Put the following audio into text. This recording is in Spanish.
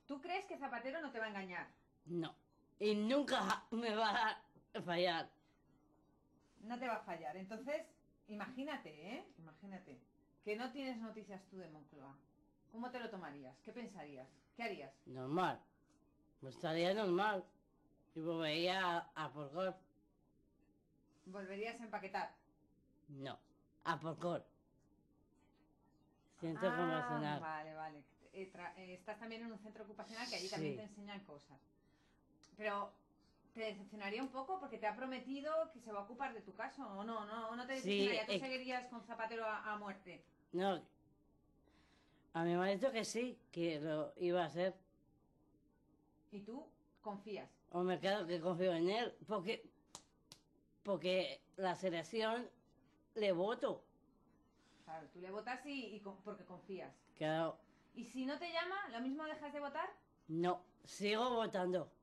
¿Tú crees que Zapatero no te va a engañar? No. Y nunca me va a fallar. No te va a fallar. Entonces, imagínate, ¿eh? Imagínate que no tienes noticias tú de Moncloa. ¿Cómo te lo tomarías? ¿Qué pensarías? ¿Qué harías? Normal. Pues estaría normal. Y volvería a Porcor. ¿Volverías a empaquetar? No. A Porcor. Centro Ah, convencional. vale, vale. Estás también en un centro ocupacional que allí también te Sí. enseñan cosas. Pero te decepcionaría un poco porque te ha prometido que se va a ocupar de tu caso, ¿o no? ¿O no te Sí. decepcionaría? ¿Tú seguirías con Zapatero a muerte? No. A mí me ha dicho que sí, que lo iba a hacer. ¿Y tú confías? O me quedo que confío en él. Porque la selección le voto. Claro, tú le votas porque confías. Claro. ¿Y si no te llama, lo mismo dejas de votar? No. Sigo votando.